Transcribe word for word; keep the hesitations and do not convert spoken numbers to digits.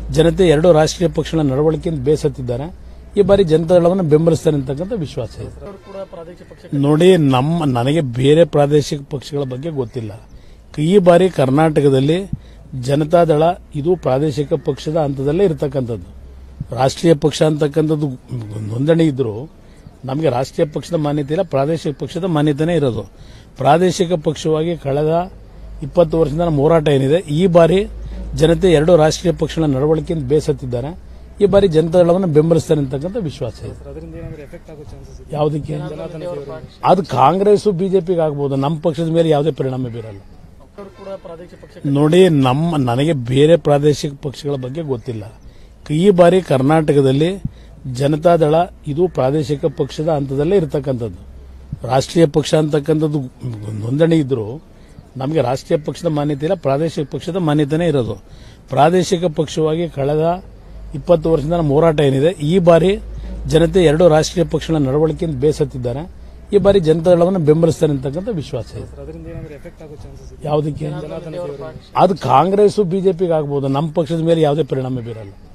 ಜನತೆ ಎರಡು ರಾಷ್ಟ್ರೀಯ ಪಕ್ಷಗಳ ನಡವಳಿಕೆಯಿಂದ ಬೇಸತ್ತಿದ್ದಾರೆ. ಈ ಬಾರಿ ಜನತಾದಳವನ್ನು ಬೆಂಬಲಿಸ್ತಾರೆ ಅಂತಕ್ಕಂಥ ವಿಶ್ವಾಸ ಇದೆ. ನೋಡಿ, ನಮ್ಮ ನನಗೆ ಬೇರೆ ಪ್ರಾದೇಶಿಕ ಪಕ್ಷಗಳ ಬಗ್ಗೆ ಗೊತ್ತಿಲ್ಲ. ಈ ಬಾರಿ ಕರ್ನಾಟಕದಲ್ಲಿ ಜನತಾದಳ ಇದು ಪ್ರಾದೇಶಿಕ ಪಕ್ಷದ ಹಂತದಲ್ಲೇ ಇರತಕ್ಕಂಥದ್ದು. ರಾಷ್ಟ್ರೀಯ ಪಕ್ಷ ಅಂತಕ್ಕಂಥದ್ದು ನೋಂದಣಿ ಇದ್ರೂ ನಮಗೆ ರಾಷ್ಟ್ರೀಯ ಪಕ್ಷದ ಮಾನ್ಯತೆ ಇಲ್ಲ, ಪ್ರಾದೇಶಿಕ ಪಕ್ಷದ ಮಾನ್ಯತೆನೇ ಇರೋದು. ಪ್ರಾದೇಶಿಕ ಪಕ್ಷವಾಗಿ ಕಳೆದ ಇಪ್ಪತ್ತು ವರ್ಷದಿಂದ ನಮ್ಮ ಹೋರಾಟ ಏನಿದೆ, ಈ ಬಾರಿ ಜನತೆ ಎರಡು ರಾಷ್ಟ್ರೀಯ ಪಕ್ಷಗಳ ನಡವಳಿಕೆಯಿಂದ ಬೇಸತ್ತಿದ್ದಾರೆ. ಈ ಬಾರಿ ಜನತಾದಳವನ್ನು ಬೆಂಬಲಿಸ್ತಾರೆ ಅಂತಕ್ಕಂಥ ವಿಶ್ವಾಸ ಇದೆ. ಯಾವುದಕ್ಕೆ? ಅದು ಕಾಂಗ್ರೆಸ್ ಬಿಜೆಪಿಗೆ ಆಗ್ಬಹುದು, ನಮ್ಮ ಪಕ್ಷದ ಮೇಲೆ ಯಾವುದೇ ಪರಿಣಾಮ ಬೀರಲ್ಲ. ನೋಡಿ, ನಮ್ಮ ನನಗೆ ಬೇರೆ ಪ್ರಾದೇಶಿಕ ಪಕ್ಷಗಳ ಬಗ್ಗೆ ಗೊತ್ತಿಲ್ಲ. ಈ ಬಾರಿ ಕರ್ನಾಟಕದಲ್ಲಿ ಜನತಾದಳ ಇದು ಪ್ರಾದೇಶಿಕ ಪಕ್ಷದ ಹಂತದಲ್ಲೇ ಇರತಕ್ಕಂಥದ್ದು. ರಾಷ್ಟ್ರೀಯ ಪಕ್ಷ ಅಂತಕ್ಕಂಥದ್ದು ನೋಂದಣಿ ಇದ್ರೂ ನಮಗೆ ರಾಷ್ಟ್ರೀಯ ಪಕ್ಷದ ಮಾನ್ಯತೆ ಇಲ್ಲ, ಪ್ರಾದೇಶಿಕ ಪಕ್ಷದ ಮಾನ್ಯತೆನೇ ಇರೋದು. ಪ್ರಾದೇಶಿಕ ಪಕ್ಷವಾಗಿ ಕಳೆದ ಇಪ್ಪತ್ತು ವರ್ಷದಿಂದ ನಮ್ಮ ಹೋರಾಟ ಏನಿದೆ, ಈ ಬಾರಿ ಜನತೆ ಎರಡು ರಾಷ್ಟ್ರೀಯ ಪಕ್ಷಗಳ ನಡವಳಿಕೆಯಿಂದ ಬೇಸತ್ತಿದ್ದಾರೆ. ಈ ಬಾರಿ ಜನತಾದಳವನ್ನು ಬೆಂಬಲಿಸ್ತಾರೆ ಅಂತಕ್ಕಂಥ ವಿಶ್ವಾಸ ಇದೆ. ಯಾವುದಕ್ಕೆ? ಅದು ಕಾಂಗ್ರೆಸ್ ಬಿಜೆಪಿಗೆ ಆಗ್ಬಹುದು, ನಮ್ಮ ಪಕ್ಷದ ಮೇಲೆ ಯಾವುದೇ ಪರಿಣಾಮ ಬೀರಲ್ಲ.